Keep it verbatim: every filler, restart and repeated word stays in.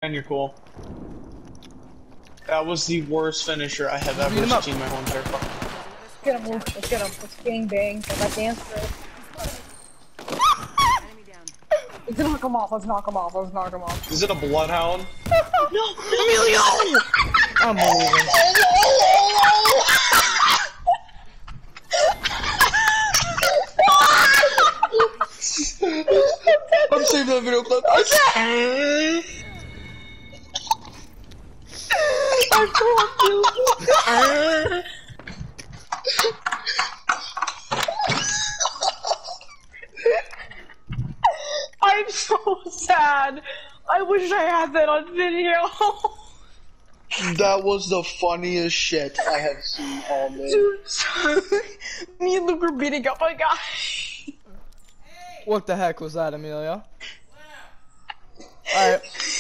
And you're cool. That was the worst finisher I have ever seen in my whole entire fucking life. Let's get him, let's get him. Let's gang bang. I got dance for it. Let's knock him off, let's knock him off, let's knock him off. Is it a bloodhound? No! Emilio! I'm moving. I'm saving that video clip. I fucked you. I'm so sad. I wish I had that on video. That was the funniest shit I have seen all day. Dude, me and Luke were beating up my guy. What the heck was that, Amelia? Alright.